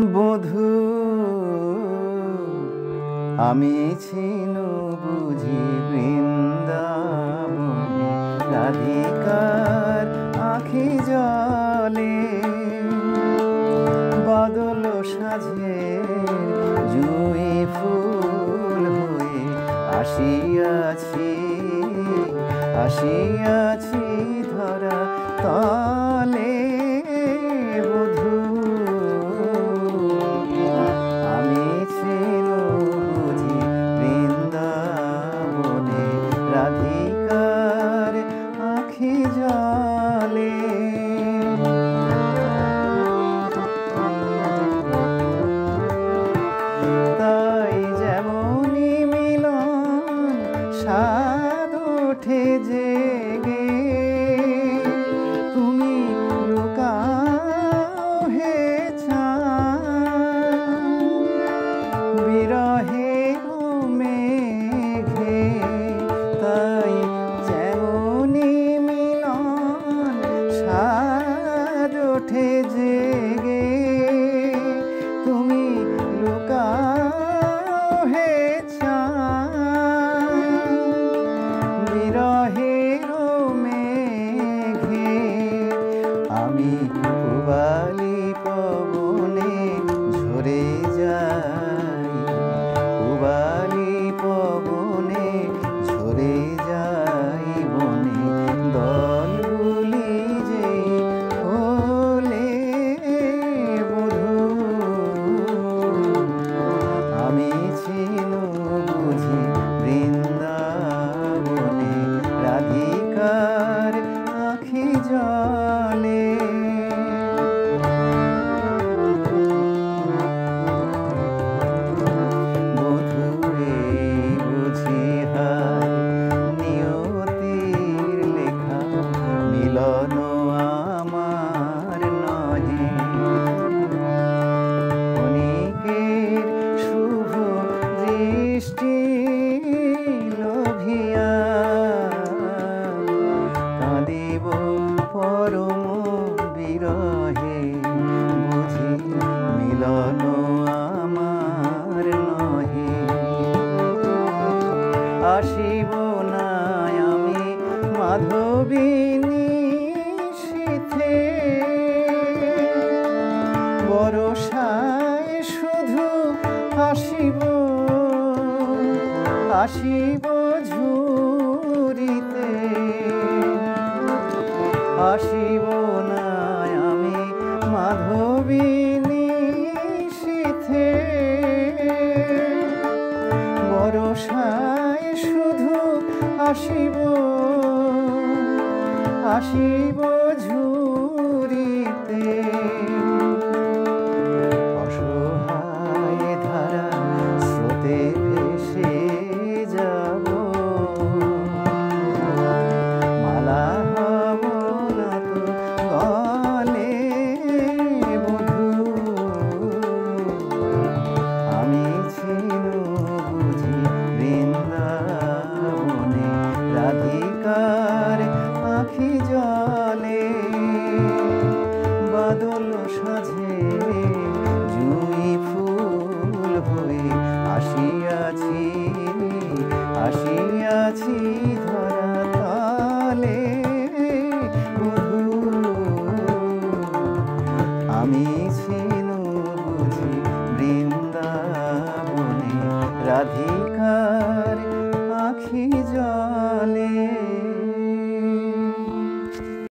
বধূ আমি ছিনু বুঝি বৃন্দাবনে রাধিকার আখি জলে বাদল সাজে জুঁই ফুল হয়ে আসিয়াছি আসিয়াছি ধরা তলে বধূ আমি ছিনু বুঝি বৃন্দাবনে রাধিকার আখি জলে তাই যেমনই মিলন স্বাদ ওঠে জেগে তুমি লুকাও হে চাঁদ বিরহের মেঘে তাই যেমনই মিলন স্বাদ ওঠে জেগে তুমি লুকাও হে চাঁদ বিরহের মেঘে আমি পূবালি পবনে ঝরে যাই পূবালি পবনে ঝরে যাই বনে দলগুলি যে হলে বধূ আমি ছিনু বুঝি বৃন্দাবনে রাধিকার আখি জলে বধূরে বুঝি হায় নিয়তির লেখা মিলন আমার নহে ক্ষণিকের শুভ দৃষ্টি লোভিয়া কাঁদিব পরম বিরহে বুঝি মিলন আমার নহে আসিব না আমি মাধবিনী শীতে বরষায় শুধু আসিব আসিব ঝুরিতে আসিব না আমি মাধবিনী শীতে বরষায় শুধু আসিব আসিব ঝুরিতে অসহায় ধারা স্রোতে ভেসে যাব মালা হব না তো গলে বধূ আমি ছিনু বুঝি বৃন্দাবনে রাধিকার আখি জলে বাদল সাজে জুঁই ফুল হয়ে আসিয়াছি আসিয়াছি ধরা তলে বধূ আমি ছিনু বুঝি বৃন্দাবনে রাধিকার আখি জলে।